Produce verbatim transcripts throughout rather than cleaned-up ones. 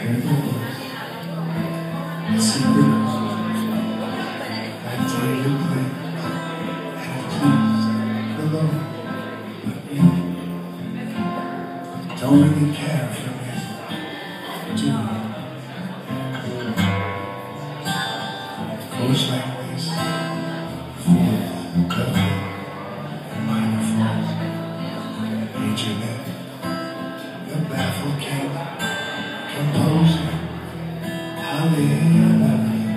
heard the voice. I see the notes. That David played, and it pleased the Lord. But you don't really care for me, do you? It goes like this: fourth, fifth, and minor falls. Major left. The baffled king, composer, hallelujah,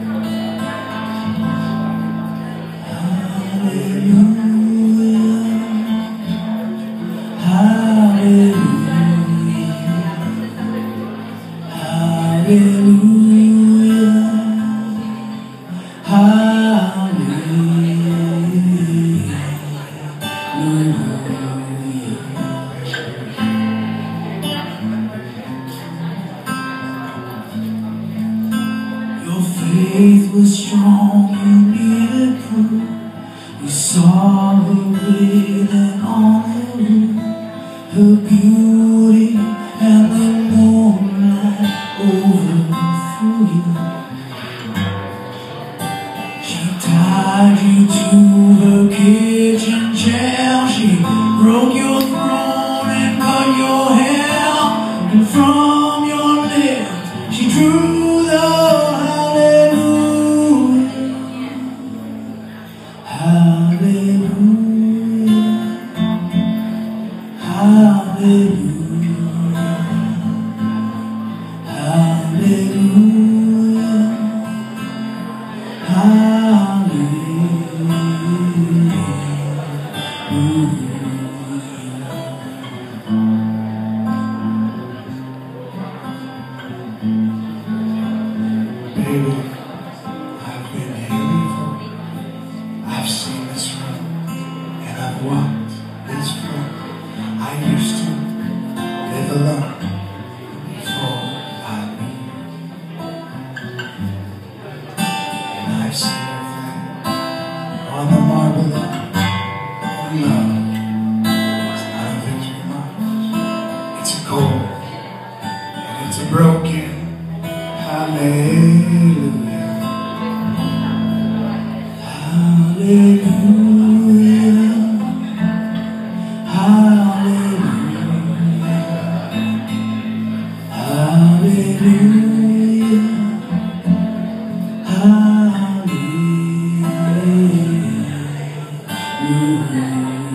hallelujah, hallelujah, hallelujah, hallelujah. Your faith was strong, you needed proof. You saw her breathing on the roof, her beauty and the moonlight overthrew you. She tied you to her kitchen chair, she broke your throne and cut your hair, and from your lips she drew the hallelujah, hallelujah, baby, I've been here before. I've seen this room, and I've walked this floor. I used to live alone before I knew. And I've seen her flag on the marble lawn. Love is not a victory march. It's a cold and it's a broken hallelujah. Hallelujah, hallelujah, hallelujah, hallelujah.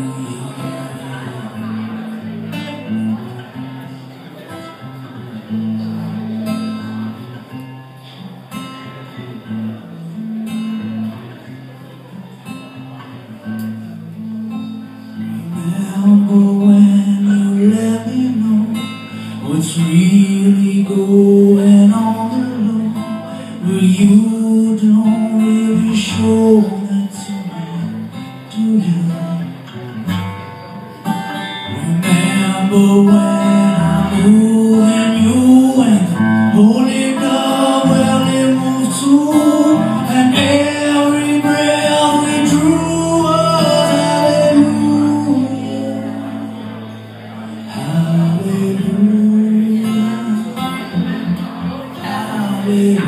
Remember when you let me know what's really going on the low, but you don't really show that to me, do you? Remember when I moved and you went, holding up, well it moved too, and every breath we drew was hallelujah, hallelujah,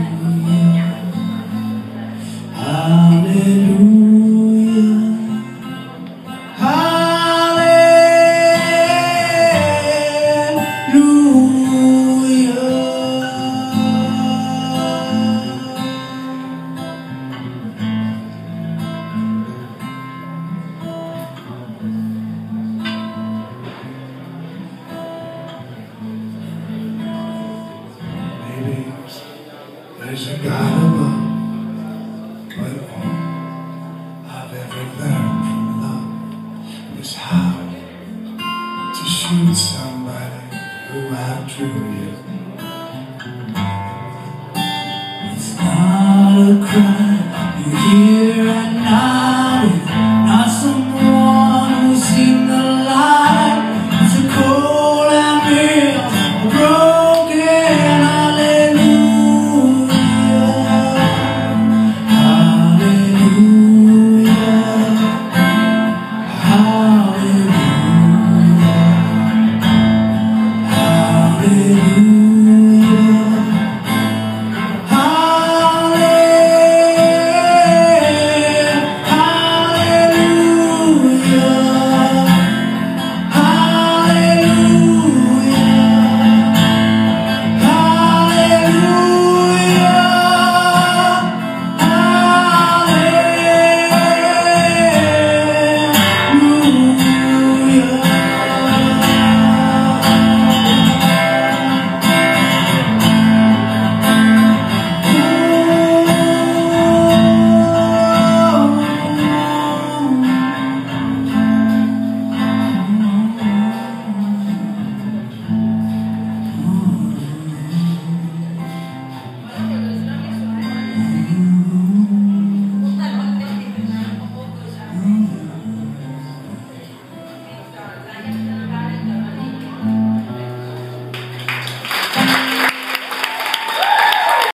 there's a God above, but all I've ever learned from love is how to shoot somebody who outdrew you. It's not a crime you hear at night, it's not someone who's seen the light, it's a cold and real, broken hallelujah, hallelujah, hallelujah, hallelujah.